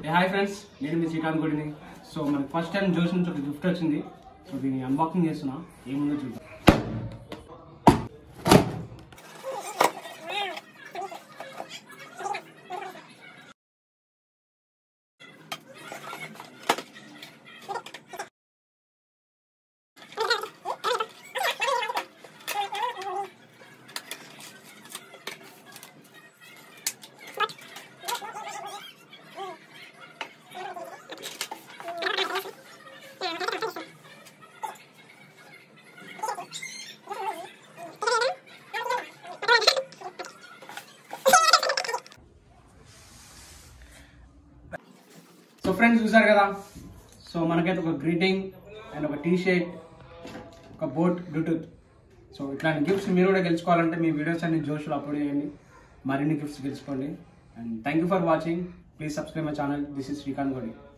Hi friends, నేను మీ శ్రీకాంత్ గుడిని. So మనకి ఫస్ట్ టైం జోష్ నుంచి ఒక గిఫ్ట్ వచ్చింది. సో దీన్ని అన్బాక్సింగ్ చేస్తున్నా, ఏముందో చూద్దాం. సో ఫ్రెండ్స్ చూసారు కదా, సో మనకైతే ఒక గ్రీటింగ్ అండ్ ఒక టీ షర్ట్, ఒక బోట్ బ్లూటూత్. సో ఇట్లాంటి గిఫ్ట్స్ మీరు కూడా గెలుచుకోవాలంటే మీ వీడియోస్ అన్ని జోష్లో అప్లోడ్ చేయండి, మరిన్ని గిఫ్ట్స్ గెలుచుకోండి. And thank you for watching. Please subscribe my channel. This is Srikanth గోడి.